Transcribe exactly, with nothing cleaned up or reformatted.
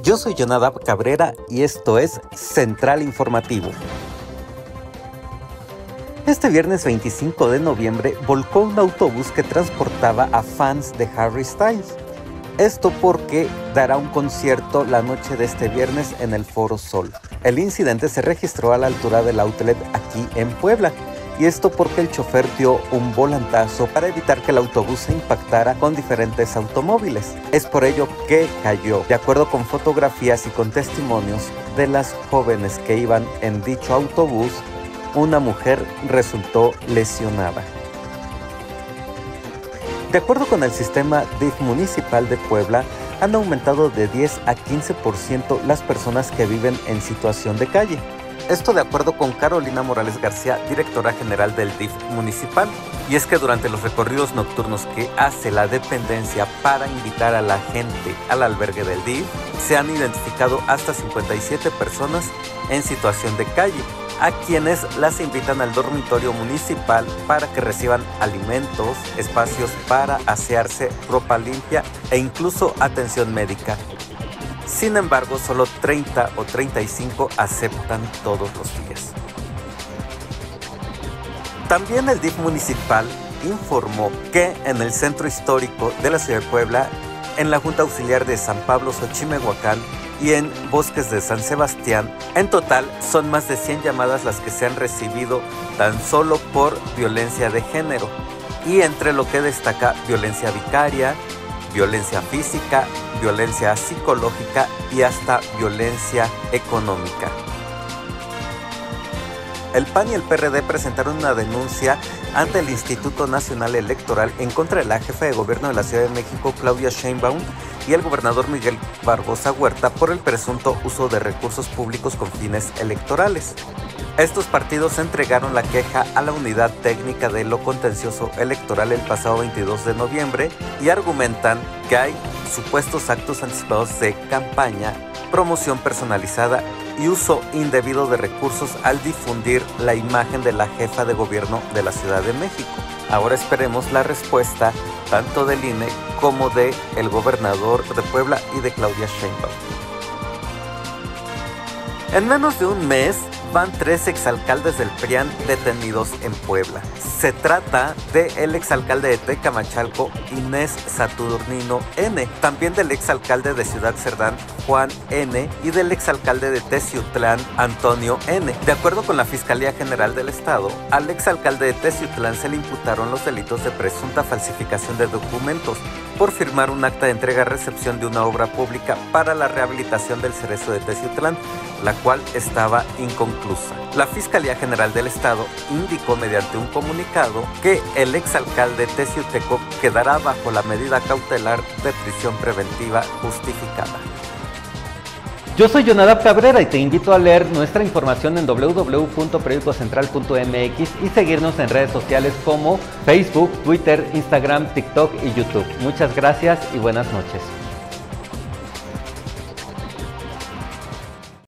Yo soy Jonadab Cabrera y esto es Central Informativo. Este viernes veinticinco de noviembre volcó un autobús que transportaba a fans de Harry Styles. Esto porque dará un concierto la noche de este viernes en el Foro Sol. El incidente se registró a la altura del outlet aquí en Puebla. Y esto porque el chofer dio un volantazo para evitar que el autobús se impactara con diferentes automóviles. Es por ello que cayó. De acuerdo con fotografías y con testimonios de las jóvenes que iban en dicho autobús, una mujer resultó lesionada. De acuerdo con el sistema D I F municipal de Puebla, han aumentado de diez a quince por ciento las personas que viven en situación de calle. Esto de acuerdo con Carolina Morales García, directora general del D I F municipal. Y es que durante los recorridos nocturnos que hace la dependencia para invitar a la gente al albergue del D I F, se han identificado hasta cincuenta y siete personas en situación de calle, a quienes las invitan al dormitorio municipal para que reciban alimentos, espacios para asearse, ropa limpia e incluso atención médica. Sin embargo, solo treinta o treinta y cinco aceptan todos los días. También el D I F municipal informó que en el centro histórico de la ciudad de Puebla, en la Junta Auxiliar de San Pablo Xochimehuacán y en Bosques de San Sebastián, en total son más de cien llamadas las que se han recibido tan solo por violencia de género, y entre lo que destaca violencia vicaria, violencia física, violencia psicológica y hasta violencia económica. El P A N y el P R D presentaron una denuncia ante el Instituto Nacional Electoral en contra de la jefa de gobierno de la Ciudad de México, Claudia Sheinbaum, y el gobernador Miguel Barbosa Huerta por el presunto uso de recursos públicos con fines electorales. Estos partidos entregaron la queja a la Unidad Técnica de lo Contencioso Electoral el pasado veintidós de noviembre y argumentan que hay supuestos actos anticipados de campaña, promoción personalizada y uso indebido de recursos al difundir la imagen de la jefa de gobierno de la Ciudad de México. Ahora esperemos la respuesta tanto del I N E como del gobernador de Puebla y de Claudia Sheinbaum. En menos de un mes van tres exalcaldes del P R I A N detenidos en Puebla. Se trata del exalcalde de Tecamachalco, Inés Saturnino N., también del exalcalde de Ciudad Cerdán, Juan N., y del exalcalde de Teciutlán, Antonio N. De acuerdo con la Fiscalía General del Estado, al exalcalde de Teciutlán se le imputaron los delitos de presunta falsificación de documentos por firmar un acta de entrega-recepción de una obra pública para la rehabilitación del Cerezo de Teciutlán, la cual estaba inconclusa. La Fiscalía General del Estado indicó mediante un comunicado que el exalcalde teciuteco quedará bajo la medida cautelar de prisión preventiva justificada. Yo soy Jonadab Cabrera y te invito a leer nuestra información en w w w punto periódico central punto m x y seguirnos en redes sociales como Facebook, Twitter, Instagram, TikTok y YouTube. Muchas gracias y buenas noches.